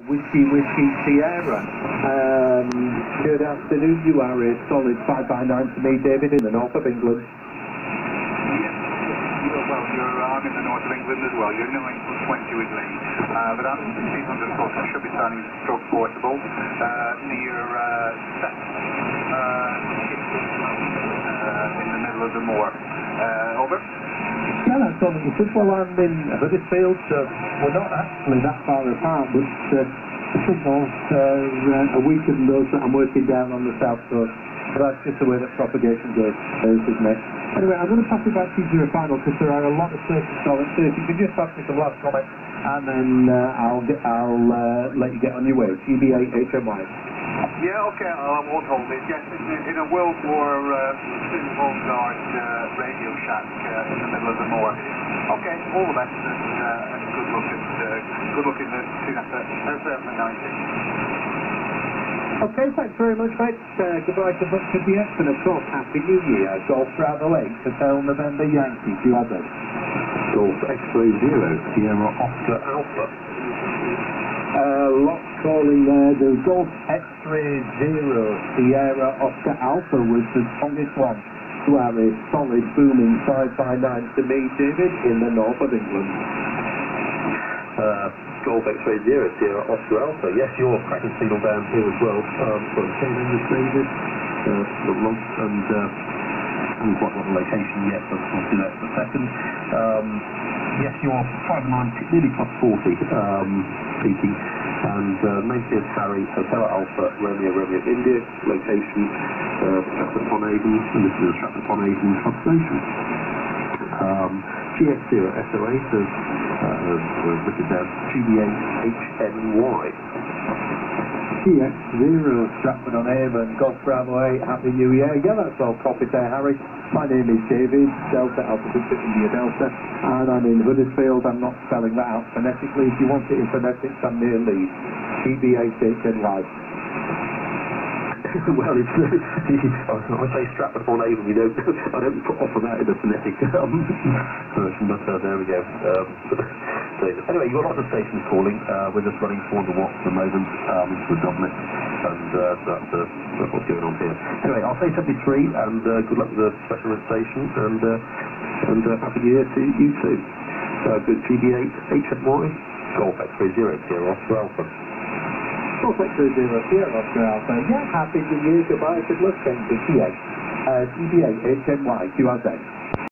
Whiskey Sierra. Good afternoon, you are a solid 5 by 9 to me, David, in the north of England. Yes, I'm in the north of England as well. You're 9.20 with me. But I'm 1600 foot. I should be standing stroke portable near Seth, in the middle of the moor. Over. Yeah, that's all that you said. Well, I'm in Huddersfield, so we're not actually that far apart, but the signals are weaker than those that I'm working down on the south coast. So that's just the way that propagation goes, isn't it? Anyway, I'm going to pass it back to you to a final, because there are a lot of searches on it. So if you could just pass me some last comment, and then I'll let you get on your way. GBA HMY. Yeah, okay, I won't hold it. Yes, in a World War II Home Guard radio shack in the middle of the moor. Okay, all the best, and good luck in the 2019. Okay, thanks very much, mate. Goodbye to much of the X, and of course, Happy New Year. Golf Bravo 8, Hotel November Yankee, you have it. Golf X-Ray 0, Sierra Oscar Alpha. Lots calling there. The Golf X-Ray 0, Sierra Oscar Alpha was the strongest one. You are a solid, booming 5 by 9 to me, David, in the north of England. Golf X-Ray 0, Sierra Oscar Alpha. Yes, you're cracking signal down here as well. So the same English David, and haven't quite got the location yet, but we'll do that in a second. Yes, you're 5 9, nearly plus 40, speaking. And name is Harry, Hotel Alpha, Romeo India, location Stratford-upon-Avon, and this is the Stratford-upon-Avon substation. GX0 SOA, so written down GBA-HNY. GX0 Stratford-on-Avon, Golf Bravo 8, Happy New Year. Yeah, that's all copied there, Harry. My name is David, Delta Alpha Victor India Delta, and I'm in Huddersfield. I'm not spelling that out phonetically. If you want it in phonetics, I'm near Leeds. GBA-HNY. Well, it's I say Stratford-upon-Avon. I don't put offer that in a phonetic version, but there we go. Anyway, you've got lots of stations calling. We're just running 400 watts at the moment for Dublin, and that's what's going on here. Anyway, I'll say 73, and good luck with the special station, and happy New Year to you too. Good GBA HMY, Golf X-Ray 0, Sierra Oscar Alpha. Golf X-Ray 0, Sierra Oscar Alpha. Yeah, Happy New Year, goodbye, good luck, thank you. GBA HMY, QRZ.